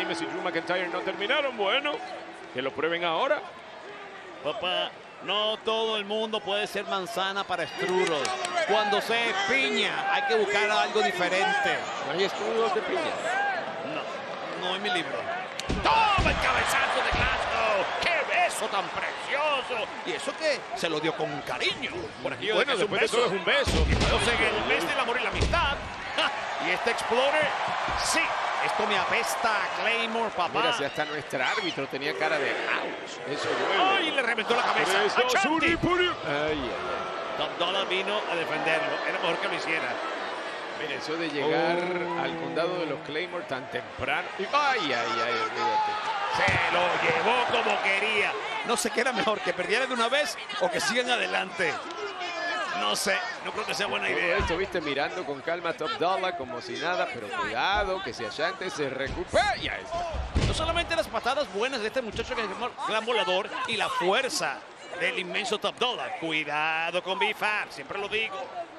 Sheamus y Drew McIntyre no terminaron. Bueno, que lo prueben ahora. Papá, no todo el mundo puede ser manzana para estruros. Cuando se es piña, hay que buscar algo diferente. ¿No hay estrudos de piña? No en mi libro. ¡Toma el cabezazo de Glasgow! ¡Qué beso tan precioso! Y eso que se lo dio con cariño. Por aquí Bueno, después de todo es un beso. Entonces, el mes del amor y la amistad. ¡Ja! Y este Explorer, sí, esto me apesta a Claymore, papá. Mira, si hasta nuestro árbitro tenía cara de ouch. Eso duele. ¡Ay! Le reventó la cabeza a Shanti. Ay. Top Dollar vino a defenderlo. Era mejor que lo hiciera. Mira, eso de llegar al condado de los Claymore tan temprano. Ay, olvídate. Se lo llevó como quería. No sé qué era mejor, que perdieran de una vez o que sigan adelante. No sé, no creo que sea buena idea. Esto, viste, mirando con calma a Top Dollar como si nada, pero cuidado, que si Ashante se recupera. Ya está. No solamente las patadas buenas de este muchacho que es gran volador y la fuerza del inmenso Top Dollar. Cuidado con B-Fab, siempre lo digo.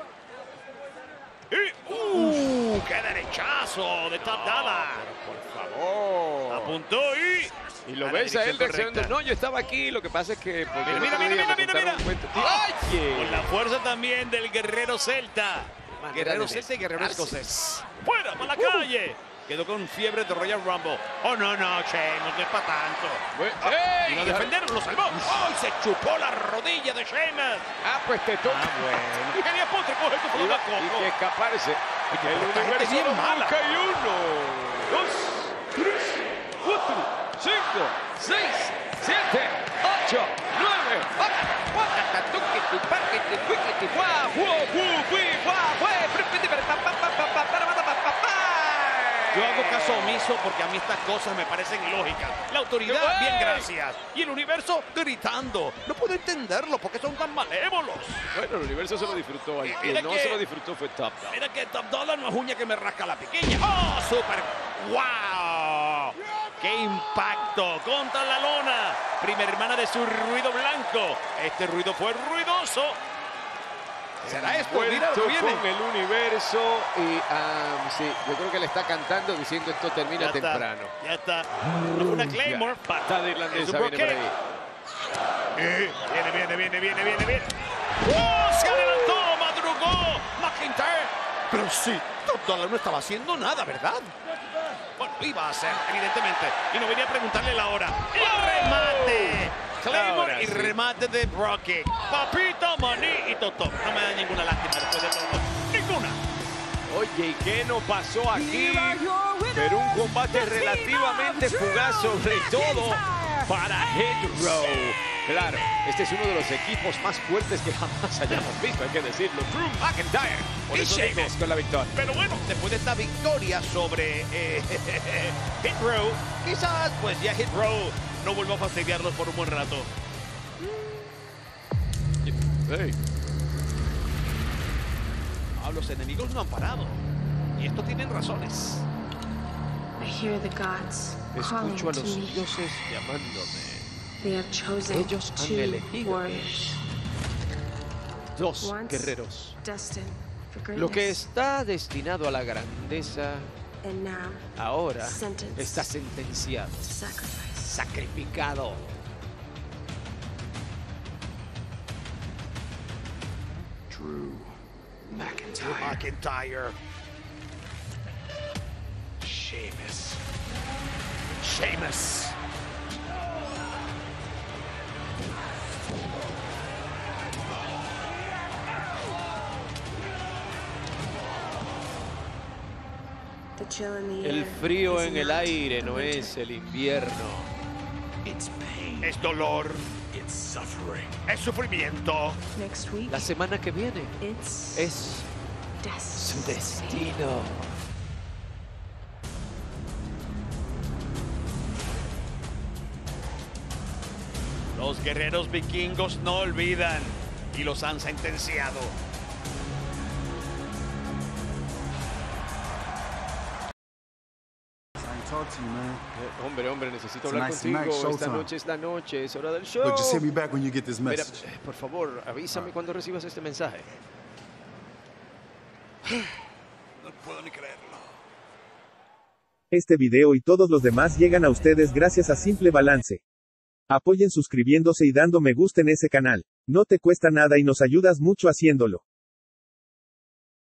Y, ¡qué derechazo de Top Dollar! Por favor. Apuntó y lo ves a él reaccionando. No, yo estaba aquí, lo que pasa es que... Mira. ¡Ay! Con la fuerza también del guerrero celta. Guerrero celta y guerrero escocés. ¡Fuera, para la calle! Quedó con fiebre de Royal Rumble. Oh, no, Sheamus, no es para tanto. Y lo defendieron, lo salvó. ¡Ay! Se chupó la rodilla de Sheamus. Pues te toca. Bueno. Y quería postre, coge tu flor. Y que escaparse. El universo bien mala. Y 1, 2, 3, 4, 5, 6, 7, 8, 9. Yo hago caso omiso porque a mí estas cosas me parecen ilógicas. La autoridad, bien, gracias. Y el universo gritando. No puedo entenderlo porque son tan malévolos. Bueno, el universo se lo disfrutó. El que no se lo disfrutó fue Top Dollar. Mira que Top Dollar no es uña que me rasca la pequeña. ¡Oh, súper! ¡Wow! ¡Qué impacto! Contra la lona. Prima hermana de su ruido blanco. Este ruido fue ruidoso. ¿Será esto? Mira lo que viene. Con el universo y sí, yo creo que le está cantando diciendo esto termina ya temprano. Ya está. No fue una Claymore. Patada irlandesa viene por ahí. Viene. ¡Oh! Se adelantó, madrugó McIntyre. Pero sí, Top Dollar no estaba haciendo nada, ¿verdad? Bueno, iba a hacer, evidentemente. Y no venía a preguntarle la hora. ¡El remate! Claymore y remate de Brocky. Papito, Maní y Toto. No me da ninguna lástima después de todo. ¡Ninguna! Oye, ¿y qué no pasó aquí? Pero un combate relativamente fugaz, sobre todo para Hit Row. Claro, este es uno de los equipos más fuertes que jamás hayamos visto, hay que decirlo. Drew McIntyre. Por eso Sheamus con la victoria. Pero bueno, después de esta victoria sobre Hit Row, quizás pues ya Hit Row no vuelva a fastidiarlos por un buen rato. Hey. Los enemigos no han parado. Y esto tienen razones. Escucho a los dioses llamándome. Ellos han elegido dos guerreros. Lo que está destinado a la grandeza ahora está sentenciado, sacrificado. Drew McIntyre. Sheamus. El frío en el aire no es el invierno. Es dolor. Es sufrimiento. La semana que viene es su destino. Los guerreros vikingos no olvidan y los han sentenciado. Hombre, necesito hablar contigo. Esta noche es la noche, es hora del show. Look, just hit me back when you get this message. Mira, por favor, avísame cuando recibas este mensaje. No puedo ni creerlo. Este video y todos los demás llegan a ustedes gracias a Simple Balance. Apoyen suscribiéndose y dando me gusta en ese canal. No te cuesta nada y nos ayudas mucho haciéndolo.